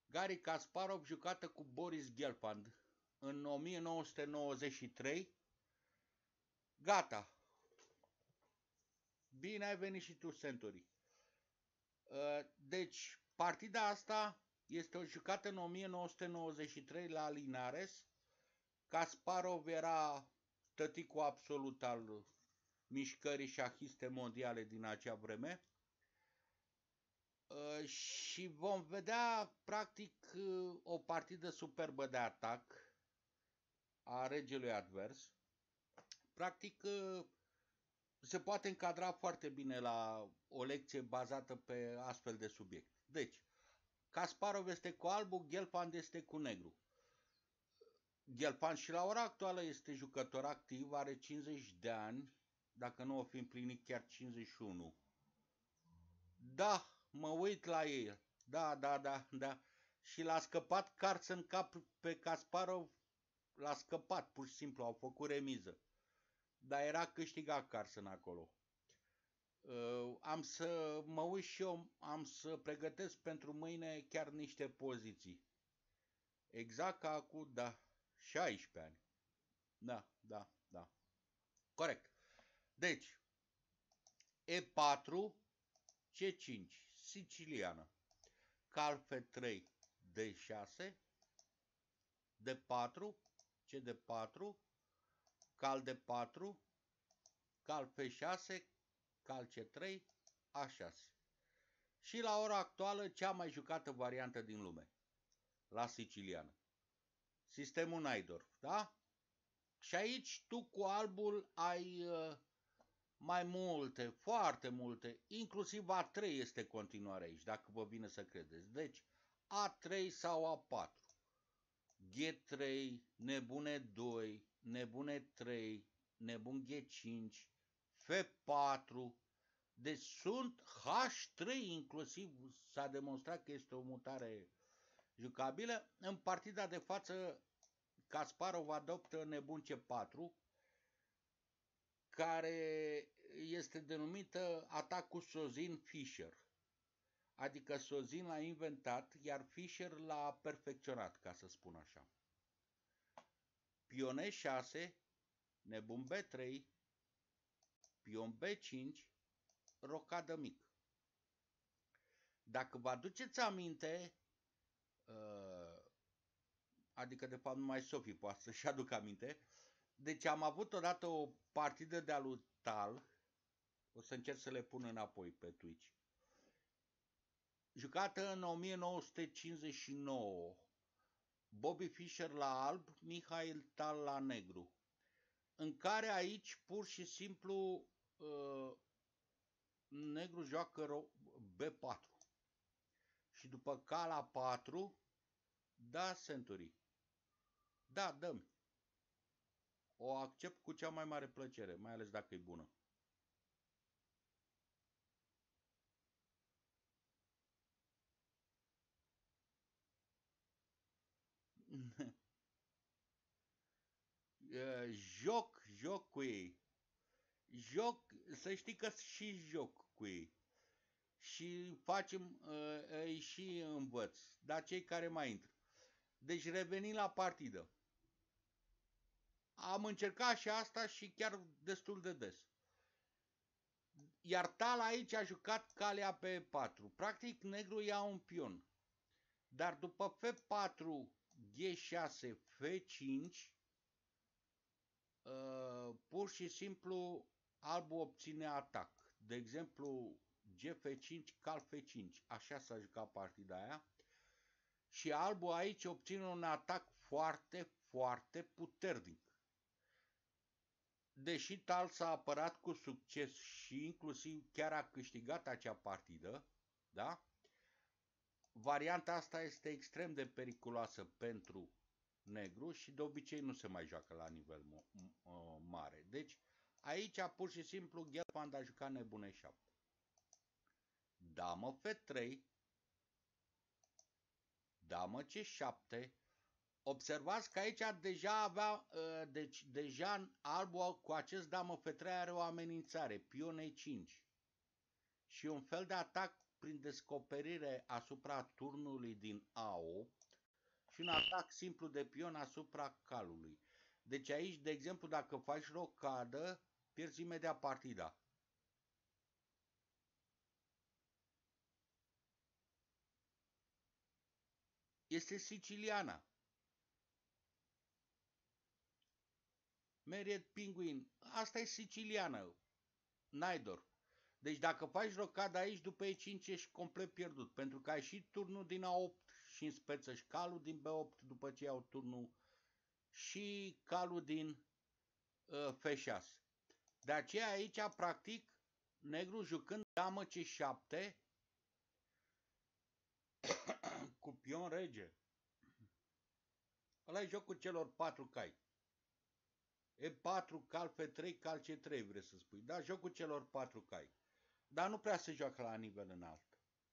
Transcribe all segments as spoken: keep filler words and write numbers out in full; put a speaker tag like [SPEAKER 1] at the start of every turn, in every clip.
[SPEAKER 1] Garry Kasparov jucată cu Boris Gelfand în o mie nouă sute nouăzeci și trei. Gata. Bine ai venit și tu, Century. Deci, partida asta este o jucată în o mie nouă sute nouăzeci și trei la Linares. Kasparov era tăticul absolut al mișcării șahiste mondiale din acea vreme. Și vom vedea, practic, o partidă superbă de atac a regelui advers. Practic, se poate încadra foarte bine la o lecție bazată pe astfel de subiect. Deci, Kasparov este cu albu, Gelfand este cu negru. Gelfand și la ora actuală este jucător activ, are cincizeci de ani, dacă nu o fi împlinit chiar cincizeci și unu. Da, mă uit la el. Da, da, da, da. Și l-a scăpat Carlsen cap pe Kasparov, l-a scăpat, pur și simplu, au făcut remiză. Dar era câștigat Carlsen acolo. Uh, am să mă uit și eu, am să pregătesc pentru mâine chiar niște poziții. Exact ca acum, da, șaisprezece ani. Da, da, da. Corect. Deci, E patru, C cinci, siciliană. Cal F trei, D șase, D patru, C D patru, cal D patru, cal F șase, cal C trei, A șase. Și la ora actuală cea mai jucată variantă din lume, la siciliană. Sistemul Najdorf, da? Și aici tu cu albul ai uh, mai multe, foarte multe, inclusiv A trei este continuare aici, dacă vă vine să credeți. Deci A trei sau A patru, G trei, nebune doi, nebune trei, nebun G cinci, F patru, deci sunt H trei inclusiv, s-a demonstrat că este o mutare jucabilă. În partida de față Kasparov adoptă nebun C patru, care este denumită atacul Sozin-Fischer. Adică Sozin l-a inventat, iar Fischer l-a perfecționat, ca să spun așa. Pion E șase, nebun B trei, pion B cinci, rocadă mic. Dacă vă aduceți aminte, adică de fapt numai Sofie poate să-și aducă aminte, deci am avut odată o partidă de-a lui Tal, o să încerc să le pun înapoi pe Twitch, jucată în o mie nouă sute cincizeci și nouă, Bobby Fischer la alb, Mihail Tal la negru, în care aici pur și simplu uh, negru joacă B patru și după ca la patru, da, Century, da, dă-mi. O accept cu cea mai mare plăcere, mai ales dacă e bună. Joc, joc cu ei. Joc, să știi că și joc cu ei. Și facem, îi și învăț, dar cei care mai intră. Deci revenim la partidă. Am încercat și asta și chiar destul de des. Iar Tal aici a jucat calea pe E patru. Practic negru ia un pion. Dar după F patru, G șase, F cinci, uh, pur și simplu albul obține atac. De exemplu, G F cinci, cal F cinci. Așa s-a jucat partida aia. Și albul aici obține un atac foarte, foarte puternic. Deși Tal s-a apărat cu succes și inclusiv chiar a câștigat acea partidă, da? Varianta asta este extrem de periculoasă pentru negru și de obicei nu se mai joacă la nivel mare. Deci aici pur și simplu Gelfand a jucat nebun E șapte. Damă F trei, damă C șapte. Observați că aici deja avea, deci deja albul cu acest damă F trei are o amenințare, pion E cinci. Și un fel de atac prin descoperire asupra turnului din A opt și un atac simplu de pion asupra calului. Deci aici, de exemplu, dacă faci rocadă, pierzi imediat partida. Este siciliana. Meriet Pinguin. Asta e siciliană. Naidor. Deci dacă faci rocada aici, după e cinci ești complet pierdut. Pentru că ai și turnul din A opt și în speță și calul din B opt după ce iau turnul și calul din uh, F șase. De aceea aici, practic, negru jucând damă C șapte cu pion rege. Ăla e jocul celor patru cai. E patru, cal F trei, cal C trei, vrei să spui. Da, jocul celor patru cai. Dar nu prea se joacă la nivel înalt.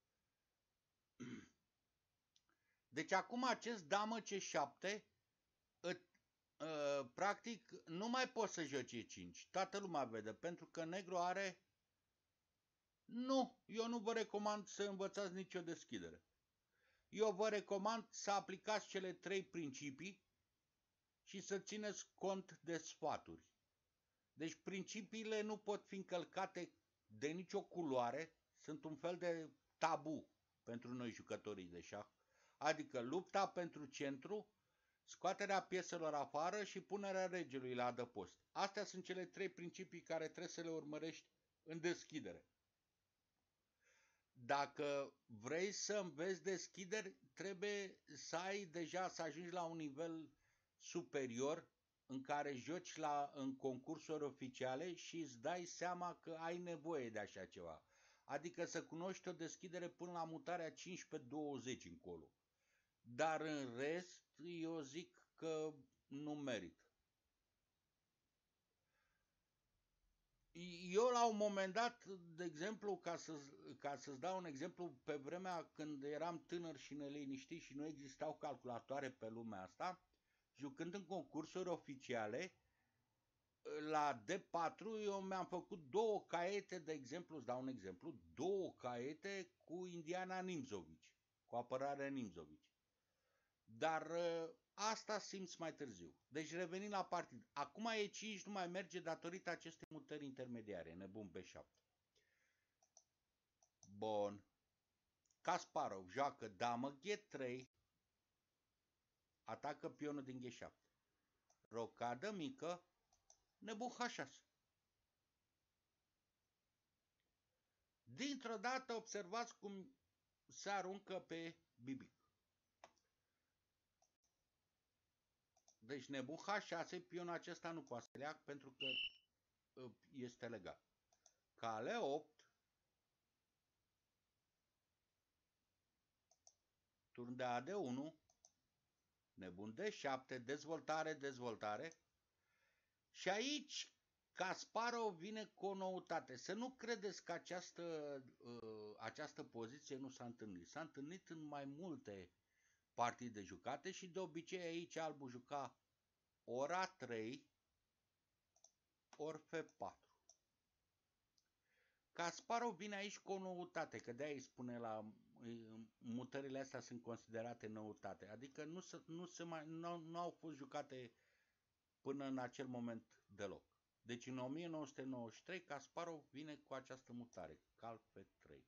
[SPEAKER 1] Deci acum acest damă C șapte, ît, uh, practic, nu mai poți să joci E cinci. Toată lumea vede, pentru că negru are... Nu, eu nu vă recomand să învățați nicio deschidere. Eu vă recomand să aplicați cele trei principii și să țineți cont de sfaturi. Deci principiile nu pot fi încălcate de nicio culoare, sunt un fel de tabu pentru noi jucătorii de șah, adică lupta pentru centru, scoaterea pieselor afară și punerea regelui la adăpost. Astea sunt cele trei principii care trebuie să le urmărești în deschidere. Dacă vrei să înveți deschideri, trebuie să ai deja, să ajungi la un nivel superior în care joci la, în concursuri oficiale și îți dai seama că ai nevoie de așa ceva. Adică să cunoști o deschidere până la mutarea cincisprezece douăzeci încolo. Dar în rest, eu zic că nu merită. Eu la un moment dat, de exemplu, ca, să, ca să-ți dau un exemplu, pe vremea când eram tânăr și neliniștit și nu existau calculatoare pe lumea asta, jucând în concursuri oficiale, la D patru eu mi-am făcut două caiete, de exemplu, îți dau un exemplu, două caiete cu Indiana Nimzovici, cu apărarea Nimzovici. Dar asta simți mai târziu. Deci revenim la partid. Acum E cinci nu mai merge datorită acestei mutări intermediare. Nebun B șapte. Bun. Kasparov joacă damă G trei. Atacă pionul din G șapte. Rocadă mică. Nebun H șase. Dintr-o dată observați cum se aruncă pe bibic. Deci nebun H șase, pionul acesta nu poate să leacă pentru că este legat. Cale opt. Turn de A D unu. Nebun D șapte. Dezvoltare, dezvoltare. Și aici Kasparov vine cu o noutate. Să nu credeți că această, uh, această poziție nu s-a întâlnit. S-a întâlnit în mai multe partide jucate și de obicei aici albul juca ori A trei, ori F patru. Kasparov vine aici cu o noutate, că de-aia îi spune la mutările astea sunt considerate noutate. Adică nu, se, nu, se mai, nu, nu au fost jucate până în acel moment deloc. Deci în o mie nouă sute nouăzeci și trei Kasparov vine cu această mutare, cal F trei.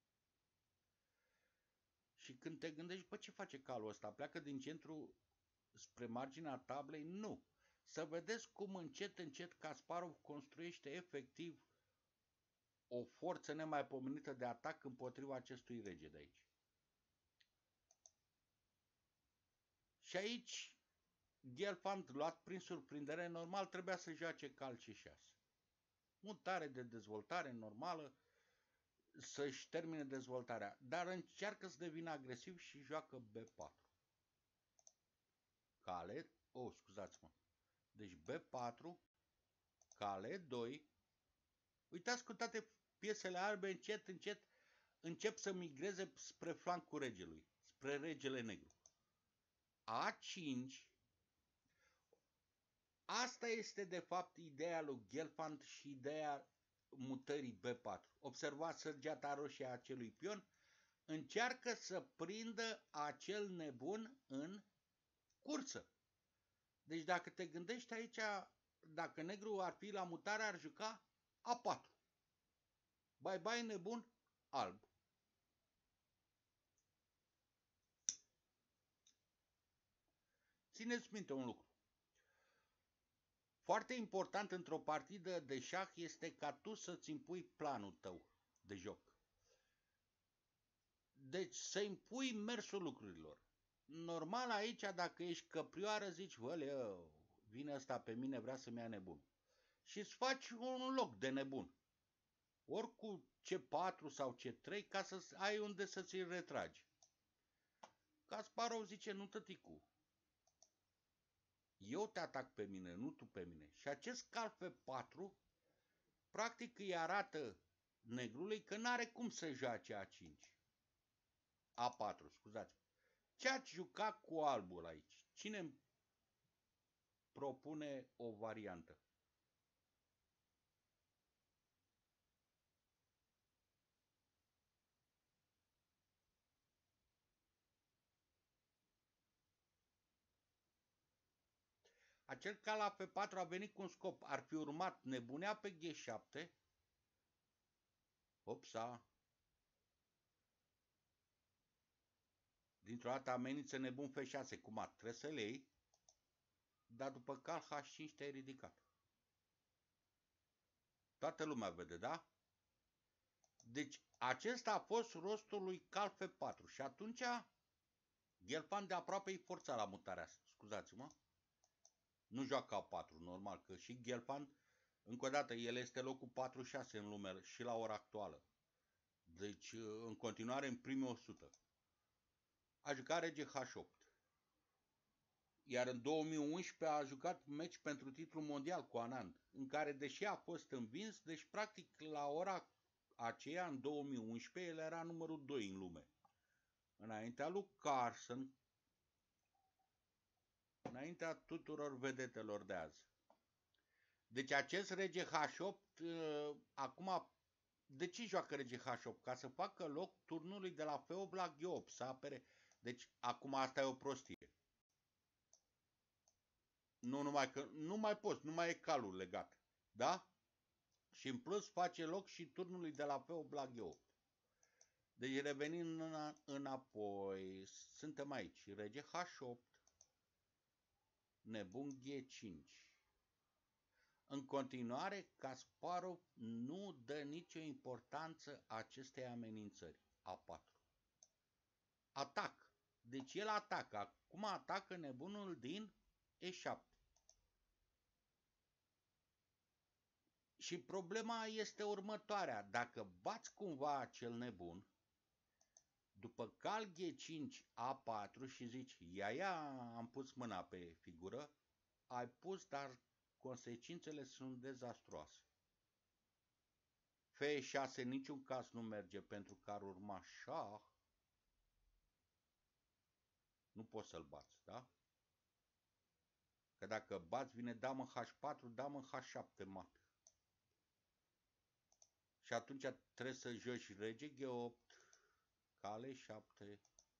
[SPEAKER 1] Și când te gândești, bă, ce face calul ăsta? Pleacă din centru spre marginea tablei? Nu. Să vedeți cum încet, încet Kasparov construiește efectiv o forță nemaipomenită de atac împotriva acestui rege de aici. Și aici Gelfand, luat prin surprindere, normal trebuia să joace cal C șase. Mutare de dezvoltare normală, să-și termine dezvoltarea, dar încearcă să devină agresiv și joacă B patru. Cale, oh, scuzați-mă. Deci B patru, cale doi. Uitați cu toate piesele albe, încet, încet, încep să migreze spre flancul regelui, spre regele negru. A cinci. Asta este de fapt ideea lui Gelfand și ideea mutării B patru. Observați sărgeata roșie a acelui pion. Încearcă să prindă acel nebun în cursă. Deci dacă te gândești aici, dacă negru ar fi la mutare, ar juca A patru. Bye-bye nebun, alb. Țineți minte un lucru. Foarte important într-o partidă de șah este ca tu să-ți impui planul tău de joc. Deci să impui mersul lucrurilor. Normal aici, dacă ești căprioară, zici, văleu, vine ăsta pe mine, vrea să-mi ia nebun. Și îți faci un loc de nebun. Ori cu C patru sau C trei ca să ai unde să ți-l retragi. Kasparov zice, nu tăticu. Eu te atac pe mine, nu tu pe mine. Și acest cal F patru practic îi arată negrului că n-are cum să joace A cinci. A patru, scuzați. Ce ați jucat cu albul aici? Cine îmi propune o variantă? Acel cal la F patru a venit cu un scop. Ar fi urmat nebunea pe G șapte. Opsa. Dintr-o dată amenință nebun F șase. Cum a? Trebuie să le iei. Dar după cal H cinci te-ai ridicat. Toată lumea vede, da? Deci acesta a fost rostul lui cal F patru. Și atunci Gelfand de aproape îi forța la mutarea asta. Scuzați-mă. Nu joacă A patru, normal, că și Gelfand, încă o dată, el este locul patruzeci și șase în lume și la ora actuală. Deci, în continuare, în primii o sută. A jucat rege H opt. Iar în două mii unsprezece a jucat meci pentru titlul mondial cu Anand, în care, deși a fost învins, deci, practic, la ora aceea, în două mii unsprezece, el era numărul doi în lume. Înaintea lui Carlsen, înaintea tuturor vedetelor de azi. Deci acest rege H opt, uh, acum, de ce joacă rege H opt? Ca să facă loc turnului de la F opt la G opt, să apere. Deci acum asta e o prostie. Nu numai că nu mai poți, nu mai e calul legat. Da? Și în plus face loc și turnului de la F opt la G opt. Deci revenind înapoi, suntem aici. Rege H opt, nebun G cinci. În continuare, Kasparov nu dă nicio importanță acestei amenințări. A patru. Atac. Deci el atacă. Acum atacă nebunul din E șapte. Și problema este următoarea. Dacă bați cumva acel nebun, după cal G cinci A patru și zici, ia, ia, am pus mâna pe figură, ai pus, dar consecințele sunt dezastruoase. F șase în niciun caz nu merge pentru că ar urma șah. Nu poți să-l bați, da? Că dacă bați, vine damă H patru, damă H șapte mat. Și atunci trebuie să joci rege G opt, cal E șapte,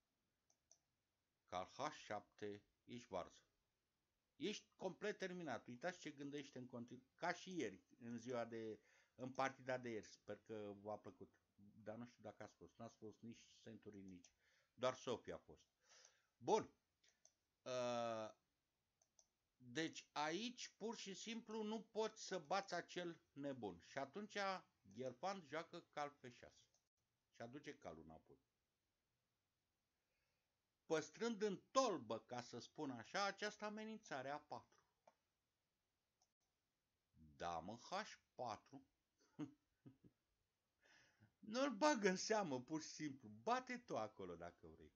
[SPEAKER 1] cal H șapte, ești varză. Ești complet terminat. Uitați ce gândește în continuu. Ca și ieri, în ziua de, în partida de ieri. Sper că v-a plăcut. Dar nu știu dacă ați fost. N-ați fost nici centurii, nici. Doar Sofia a fost. Bun. Uh, deci aici pur și simplu nu poți să bați acel nebun. Și atunci Gelfand joacă cal F șase. Și aduce calul înapoi. Păstrând în tolbă, ca să spun așa, această amenințare A patru. Damă H patru. Nu-l bagă în seamă, pur și simplu. Bate tu acolo dacă vrei.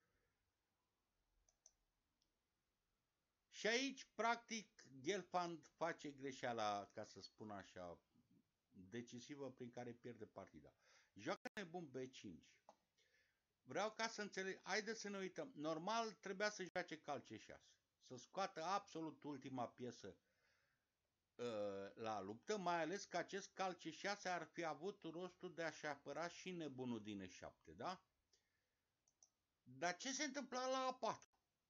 [SPEAKER 1] Și aici, practic, Gelfand face greșeala, ca să spun așa, decisivă prin care pierde partida. Joacă nebun B cinci. Vreau ca să înțeleg, haideți să ne uităm. Normal trebuia să joace cal C șase. Să scoată absolut ultima piesă uh, la luptă, mai ales că acest cal C șase ar fi avut rostul de a-și apăra și nebunul din E șapte, da? Dar ce se întâmpla la A patru?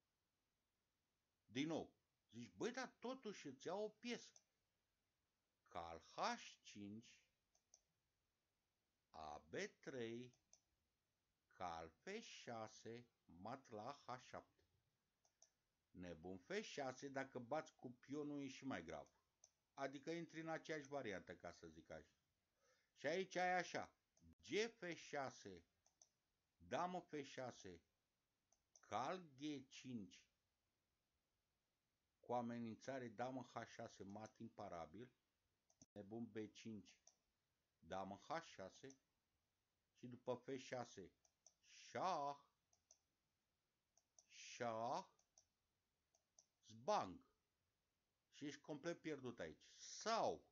[SPEAKER 1] Din nou, zici, băi, dar totuși îți iau o piesă. Cal H cinci, A B trei, cal F șase, mat la H șapte. Nebun F șase, dacă bați cu pionul e și mai grav. Adică intri în aceeași variantă, ca să zic așa. Și aici ai așa, G F șase, damă F șase, cal G cinci, cu amenințare damă H șase, mat imparabil, nebun B cinci, damă H șase și după F șase, șah, șah, zbang. Și ești complet pierdut aici. Sau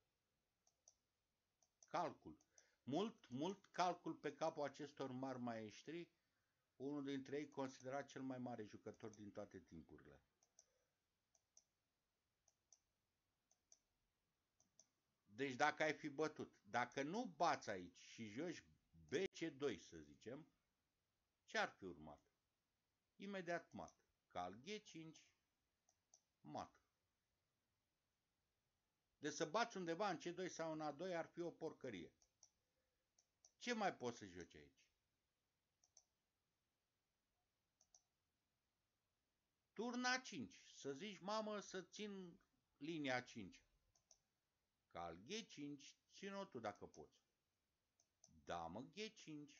[SPEAKER 1] calcul. Mult, mult calcul pe capul acestor mari maestri, unul dintre ei considerat cel mai mare jucător din toate timpurile. Deci dacă ai fi bătut, dacă nu bați aici și joci B C doi, să zicem, ce ar fi urmat? Imediat mat. Cal G cinci, mat. Deci să bați undeva în C doi sau în A doi ar fi o porcărie. Ce mai poți să joci aici? Turn A cinci. Să zici, mamă, să țin linia cinci. Cal G cinci, țin-o tu dacă poți. Damă G cinci.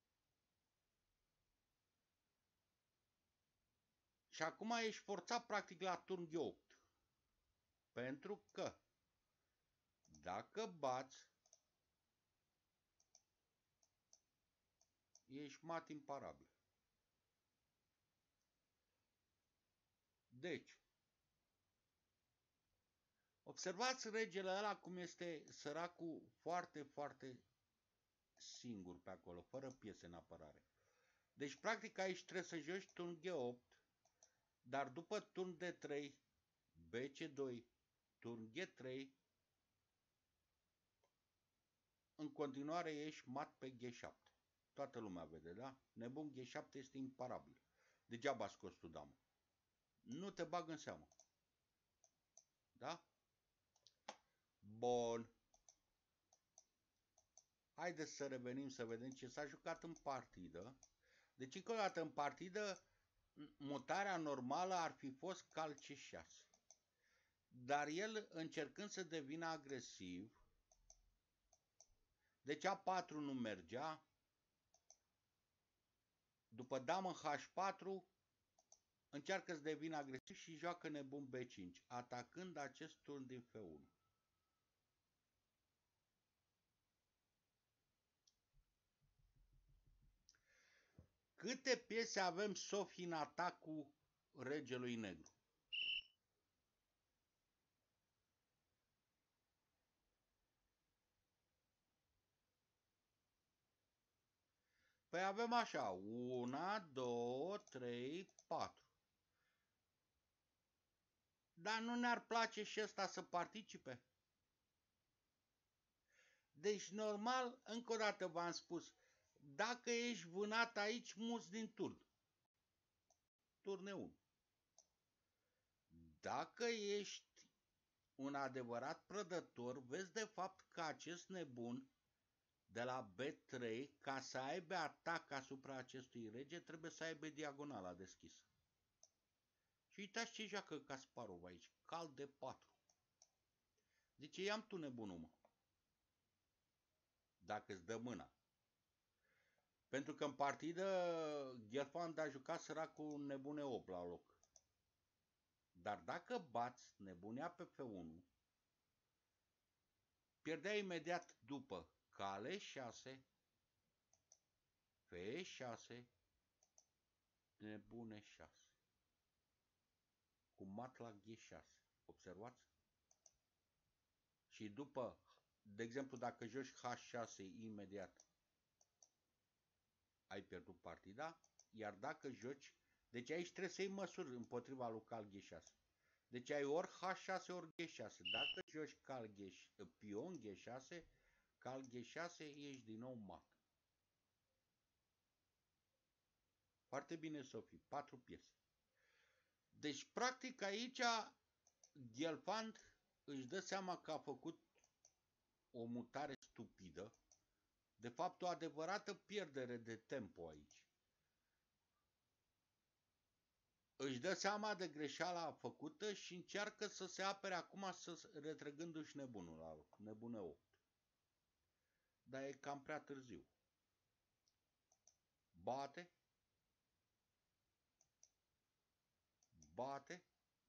[SPEAKER 1] Și acum ești forțat practic la turn G opt. Pentru că dacă bați, ești mat imparabil. Deci, observați regele ăla cum este săracul foarte, foarte singur pe acolo, fără piese în apărare. Deci, practic, aici trebuie să joci turn G opt, dar după turn D trei, B C doi, turn G trei, în continuare ești mat pe G șapte. Toată lumea vede, da? Nebun G șapte este imparabil. Degeaba scos tu damă. Nu te bag în seamă. Da? Bun. Haideți să revenim să vedem ce s-a jucat în partidă. Deci, încă o dată, în partidă, mutarea normală ar fi fost cal C șase. Dar el, încercând să devină agresiv, deci A patru nu mergea, după damă H patru, încearcă să devină agresiv și joacă nebun B cinci, atacând acest turn din F unu. Câte piese avem Sofie în atacul regelui negru? Păi avem așa, una, două, trei, patru. Dar nu ne-ar place și ăsta să participe? Deci normal, încă o dată v-am spus, dacă ești vânat aici, muți din turn. Turne unu. Dacă ești un adevărat prădător, vezi de fapt că acest nebun de la B trei, ca să aibă atac asupra acestui rege, trebuie să aibă diagonala deschisă. Și uitați ce joacă Kasparov aici, cal de patru. Zice, i-am tu nebunul, mă. Dacă îți dă mâna. Pentru că în partidă Gelfand a jucat săracul nebune opt la loc. Dar dacă bați nebunea pe F unu, pierdea imediat după cale șase, F șase, nebune șase. Cu mat la G șase. Observați? Și după, de exemplu, dacă joci H șase imediat, ai pierdut partida, iar dacă joci, deci aici trebuie să iei măsuri împotriva lui cal G șase. Deci ai ori H șase, ori G șase. Dacă joci cal G, pion G șase, cal G șase, ești din nou mat. Foarte bine, Sofie. Patru piese. Deci, practic, aici Gelfand își dă seama că a făcut o mutare stupidă. De fapt, o adevărată pierdere de tempo aici. Își dă seama de greșeala făcută și încearcă să se apere acum, să retrăgându-și nebunul la nebune opt. Dar e cam prea târziu. Bate. Bate.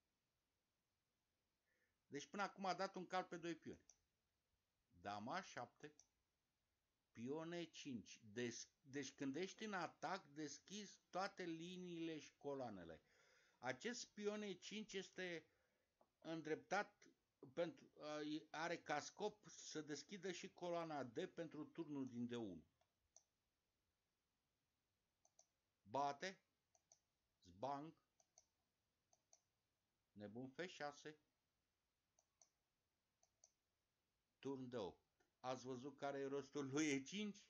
[SPEAKER 1] Deci până acum a dat un cal pe doi pioni. Dama șapte. Pion E cinci. Des, deci când ești în atac, deschizi toate liniile și coloanele. Acest pion E cinci este îndreptat, pentru, are ca scop să deschidă și coloana D pentru turnul din D unu. Bate. Zbang. Nebun F șase. Turn de opt. Ați văzut care e rostul lui E cinci?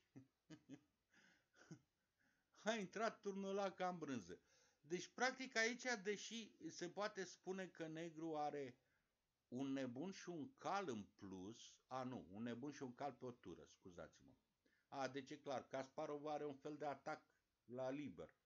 [SPEAKER 1] A intrat turnul ăla ca în brânză. Deci, practic, aici, deși se poate spune că negru are un nebun și un cal în plus, a, nu, un nebun și un cal pe o tură, scuzați-mă. A, deci e clar, Kasparov are un fel de atac la liber.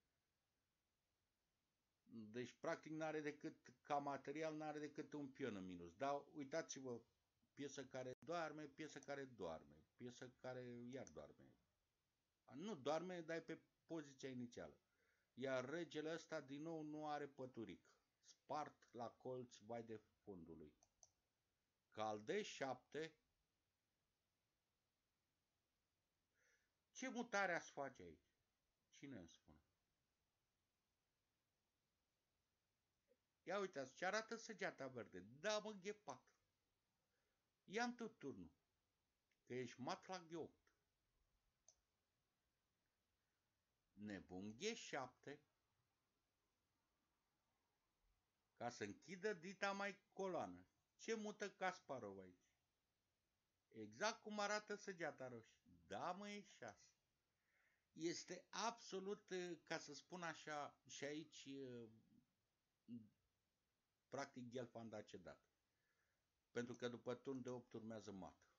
[SPEAKER 1] Deci, practic, n-are decât, ca material, n-are decât un pion în minus. Dar, uitați-vă, piesă care doarme, piesă care doarme, piesă care iar doarme. Nu doarme, dar e pe poziția inițială. Iar regele ăsta din nou nu are păturic. Spart la colț, vai de fundului. Cal D șapte. Ce mutare ați face aici? Cine îmi spune? Ia uitați, ce arată săgeata verde. Da, mă, G patru. Ia-mi tot turnul. Că ești mat la G opt. Nebun G șapte. Ca să închidă dita mai coloană. Ce mută Kasparov aici? Exact cum arată săgeata roșie. Da, mă, e șase. Este absolut, ca să spun așa, și aici practic Gelfand a cedat. Pentru că după turn de opt urmează mat.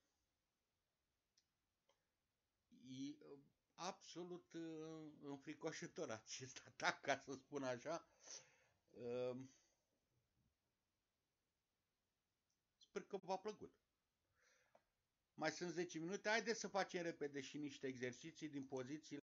[SPEAKER 1] E absolut înfricoșător acest atac, ca să spun așa. Sper că v-a plăcut. Mai sunt zece minute, haideți să facem repede și niște exerciții din poziții